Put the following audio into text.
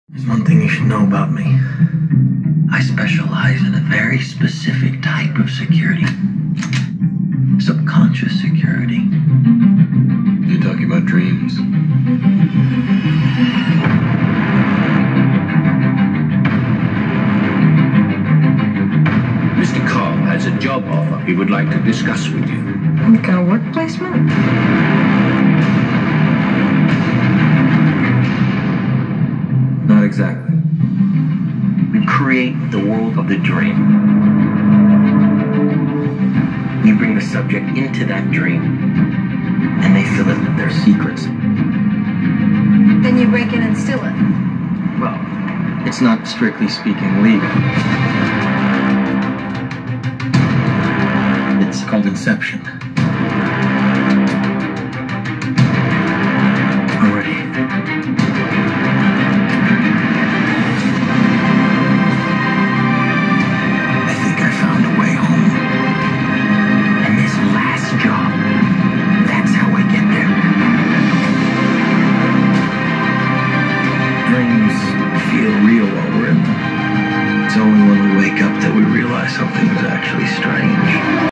There's one thing you should know about me. I specialize in a very specific type of security. Subconscious security. You're talking about dreams. Mr. Carl has a job offer he would like to discuss with you. What kind of work placement? Not exactly. We create the world of the dream. We bring the subject into that dream, and they fill it with their secrets. Then you break in and steal it. Well, it's not strictly speaking legal. It's called Inception. Already. I think I found a way home. And this last job, that's how we get there. Dreams feel real while we're in them. It's only when we wake up that we realize something was actually strange.